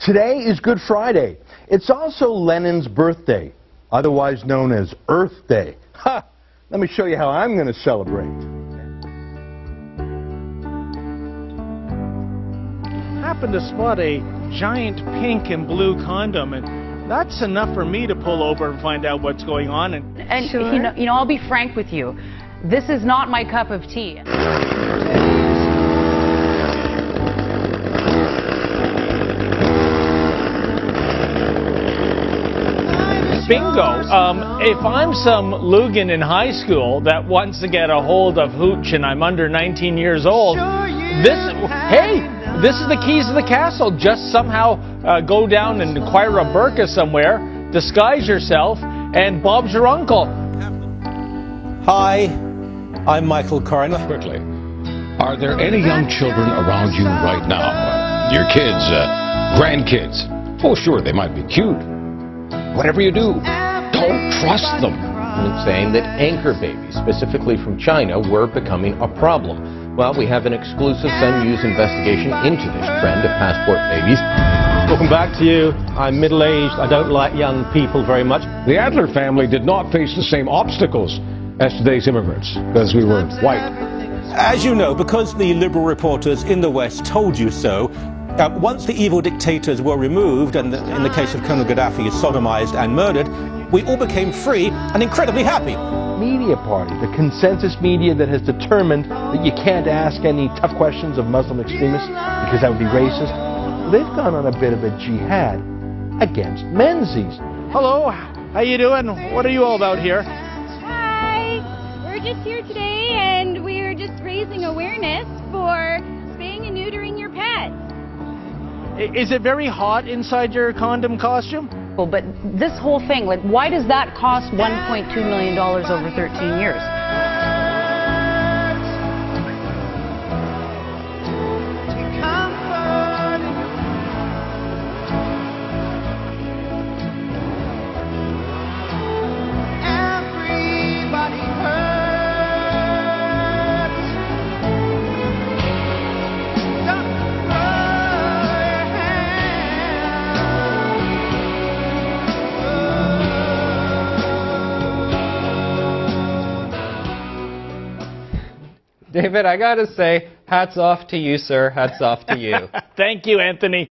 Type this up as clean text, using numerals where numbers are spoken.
Today is Good Friday. It's also Lenin's birthday, otherwise known as Earth Day. Ha! Let me show you how I'm going to celebrate. Happened to spot a giant pink and blue condom, and that's enough for me to pull over and find out what's going on. And Sure. you know, I'll be frank with you. This is not my cup of tea. Bingo. If I'm some Lugan in high school that wants to get a hold of hooch and I'm under 19 years old, this is the keys to the castle. Just somehow go down and acquire a burqa somewhere, disguise yourself, and Bob's your uncle. Hi, I'm Michael Coren. Quickly, are there any young children around you right now? Your kids, grandkids? Oh, sure, they might be cute. Whatever you do, don't trust them. It's saying that anchor babies, specifically from China, were becoming a problem. Well, we have an exclusive Sun News investigation into this trend of passport babies. Welcome back to you. I'm middle-aged. I don't like young people very much. The Adler family did not face the same obstacles as today's immigrants, because we were white. As you know, because the liberal reporters in the West told you so, once the evil dictators were removed, and in the case of Colonel Gaddafi, sodomized and murdered, we all became free and incredibly happy. Media party, the consensus media that has determined that you can't ask any tough questions of Muslim extremists because that would be racist, they've gone on a bit of a jihad against Menzies. Hello, how you doing? What are you all about here? Hi, we're just here today and we're just raising awareness for spaying and neutering your pets. Is it very hot inside your condom costume? But this whole thing, like, why does that cost $1.2 million over 13 years? David, I gotta say, hats off to you, sir. Hats off to you. Thank you, Anthony.